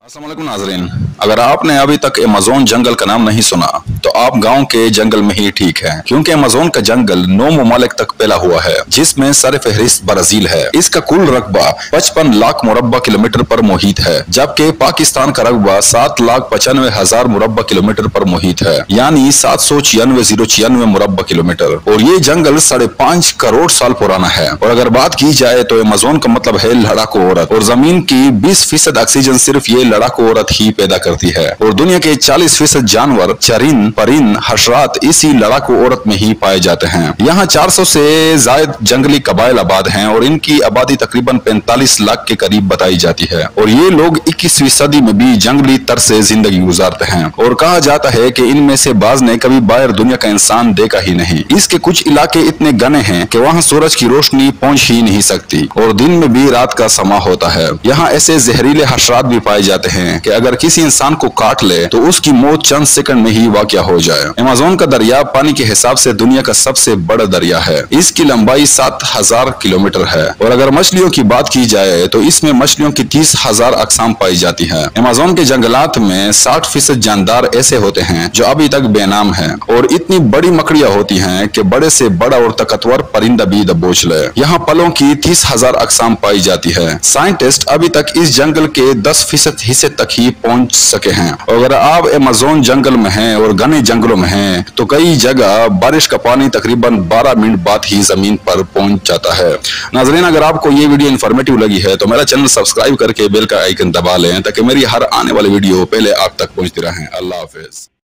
अस्सलामुअलैकुम नाज़रीन, अगर आपने अभी तक अमेज़न जंगल का नाम नहीं सुना तो आप गांव के जंगल में ही ठीक हैं, क्योंकि अमेज़न का जंगल 9 ममालिक तक फैला हुआ है, जिसमें सरफहरिस्त ब्राजील है। इसका कुल रकबा 55 लाख मुरब्बा किलोमीटर पर मुहित है, जबकि पाकिस्तान का रकबा 7,95,000 मुरब्बा किलोमीटर पर मुहित है, यानी 796,096 मुरब्बा किलोमीटर। और ये जंगल 5.5 करोड़ साल पुराना है। और अगर बात की जाए तो अमेज़न का मतलब है लड़ाकू औरत, और जमीन की 20% ऑक्सीजन सिर्फ ये लड़ाकू औरत ही पैदा करती है। और दुनिया के 40% जानवर, चरिंद, परिंद, हशरात इसी लड़ाकू औरत में ही पाए जाते हैं। यहाँ 400 से ज्यादा जंगली कबाइल आबाद हैं और इनकी आबादी तकरीबन 45 लाख के करीब बताई जाती है। और ये लोग 21वीं सदी में भी जंगली तर से जिंदगी गुजारते हैं। और कहा जाता है कि इनमें से बाज ने कभी बाहर दुनिया का इंसान देखा ही नहीं। इसके कुछ इलाके इतने घने हैं कि वहाँ सूरज की रोशनी पहुँच ही नहीं सकती, और दिन में भी रात का समा होता है। यहाँ ऐसे जहरीले हशरात भी पाए जाते हैं कि अगर किसी इंसान को काट ले तो उसकी मौत चंद सेकंड में ही वाक़या हो जाए। अमेज़न का दरिया पानी के हिसाब से दुनिया का सबसे बड़ा दरिया है। इसकी लंबाई 7,000 किलोमीटर है। और अगर मछलियों की बात की जाए तो इसमें मछलियों की 30,000 अक़साम पाई जाती है। अमेज़न के जंगलात में 60% जानदार ऐसे होते हैं जो अभी तक बेनाम है, और इतनी बड़ी मकड़ियां होती हैं कि बड़े से बड़ा और ताकतवर परिंदा भी दबोच ले। यहाँ पलों की 30,000 अक़साम पाई जाती है। साइंटिस्ट अभी तक इस जंगल के 10% हिस्से तक ही पहुंच सके हैं। और अगर आप अमेज़न जंगल में हैं और घने जंगलों में हैं तो कई जगह बारिश का पानी तकरीबन 12 मिनट बाद ही जमीन पर पहुंच जाता है। नाज़रीन, अगर आपको ये वीडियो इन्फॉर्मेटिव लगी है तो मेरा चैनल सब्सक्राइब करके बेल का आइकन दबा लें, ताकि मेरी हर आने वाली वीडियो पहले आप तक पहुंचती रहे। अल्लाह हाफिज।